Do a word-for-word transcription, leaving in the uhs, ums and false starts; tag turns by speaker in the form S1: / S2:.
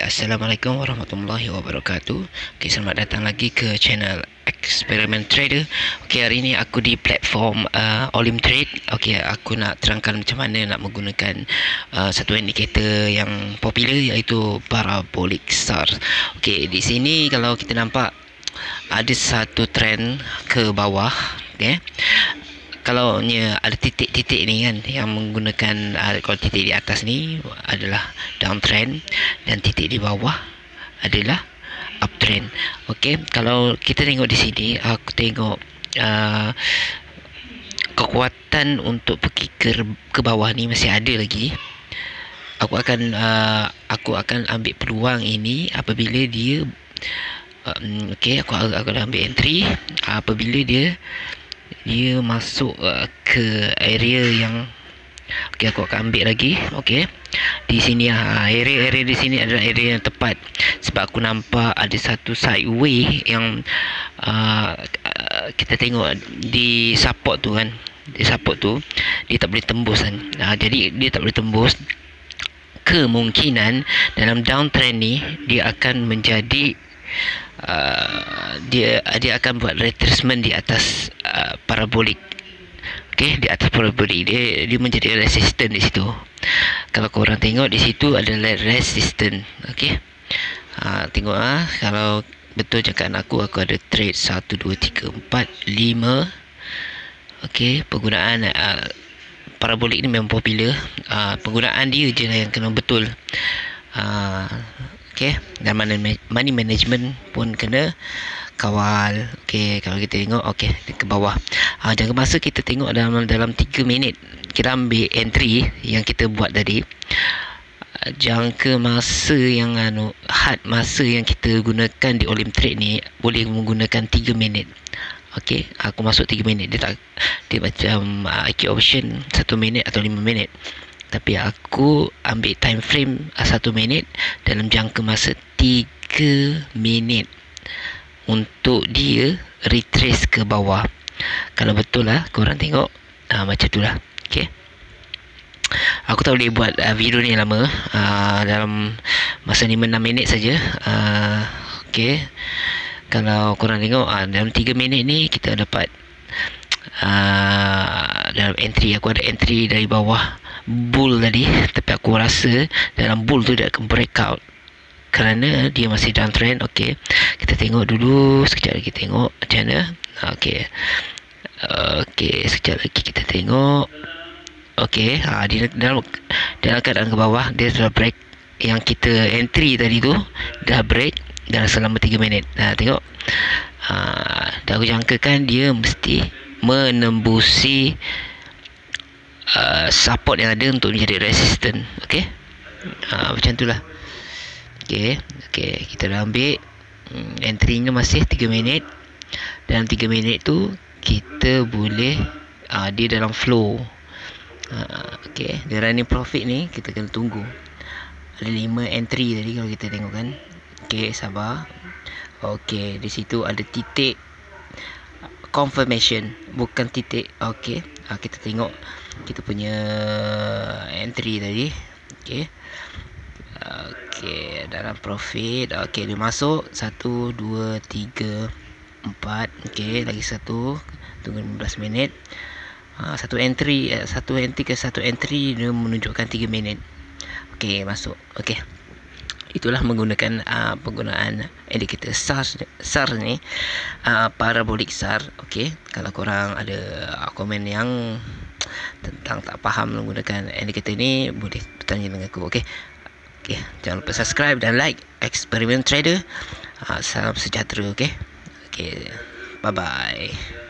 S1: Assalamualaikum warahmatullahi wabarakatuh. Okey, selamat datang lagi ke channel Experiment Trader. Okey, hari ini aku di platform uh, Olim Trade. Okey, aku nak terangkan macam mana nak menggunakan uh, satu indikator yang popular, iaitu parabolic SAR. Okey, di sini kalau kita nampak ada satu trend ke bawah. Okey, kalau nya ada titik-titik ni kan yang menggunakan uh, kalau titik di atas ni adalah downtrend dan titik di bawah adalah uptrend. Okey, kalau kita tengok di sini, aku tengok uh, kekuatan untuk pergi ke ke bawah ni masih ada lagi. Aku akan uh, aku akan ambil peluang ini apabila dia um, okey, aku akan ambil entry apabila dia dia masuk uh, ke area yang okey, aku akan ambil lagi. Okey, di sini uh, area-area di sini adalah area yang tepat sebab aku nampak ada satu sideway yang uh, uh, kita tengok di support tu kan, di support tu dia tak boleh tembus kan. Uh, jadi dia tak boleh tembus. Kemungkinan dalam downtrend ni dia akan menjadi Uh, dia dia akan buat retracement di atas uh, parabolik. Okey, di atas parabolik dia dia menjadi resistant di situ. Kalau korang tengok di situ adalah resistant. Okey, uh, tengok ah, kalau betul cakap aku aku ada trade satu dua tiga empat lima. Okey, penggunaan uh, parabolik ni memang popular. Uh, penggunaan dia je lah yang kena betul. Uh, Okey, dan money management pun kena kawal. Okey, kalau kita tengok okey ke bawah. Ha, jangka masa kita tengok dalam dalam tiga minit. Kita ambil entry yang kita buat tadi. Jangka masa yang anu had masa yang kita gunakan di Olim Trade ni boleh menggunakan tiga minit. Okey, aku masuk tiga minit. Dia tak dia macam uh, I Q option satu minit atau lima minit. Tapi aku ambil time frame satu minit dalam jangka masa tiga minit untuk dia retrace ke bawah. Kalau betul lah korang tengok uh, macam tu lah. Okay, aku tak boleh buat uh, video ni lama, uh, dalam masa lima enam minit saja. uh, Okay, kalau korang tengok uh, dalam tiga minit ni kita dapat uh, dalam entry, aku ada entry dari bawah bull tadi, tapi aku rasa dalam bull tu dia akan breakout kerana dia masih downtrend. Okey, kita tengok dulu sekejap lagi, tengok macam mana. Okey, okey, sekejap lagi kita tengok. Okey, ha, dia dalam dalam keadaan ke bawah, dia sudah break. Yang kita entry tadi tu dah break dalam selama tiga minit. Nah, tengok, ha, dah aku jangkakan dia mesti menembusi Uh, support yang ada untuk menjadi resistant. Okey, uh, macam itulah. Okey, okey, kita dah ambil um, entry-nya masih tiga minit. Dalam tiga minit tu kita boleh uh, dia dalam flow. uh, Okey, dia running profit ni kita kena tunggu. Ada lima entry tadi kalau kita tengok kan. Okey, sabar. Okey, di situ ada titik confirmation, bukan titik. Okey, uh, kita tengok kita punya entry tadi. Okey, okey, dalam profit. Okey, dia masuk satu dua tiga empat. Okey, lagi satu, tunggu lima belas minit. ha, Satu entry Satu entry ke satu entry dia menunjukkan tiga minit. Okey, masuk. Okey, itulah menggunakan uh, penggunaan indikator SAR SAR ni, uh, parabolic SAR. Okey, kalau korang ada uh, komen yang tentang tak faham menggunakan indikator ni, boleh bertanya dengan aku. Okey, okey, jangan lupa subscribe dan like Experiment Trader. uh, Salam sejahtera. Okey, okey, bye bye.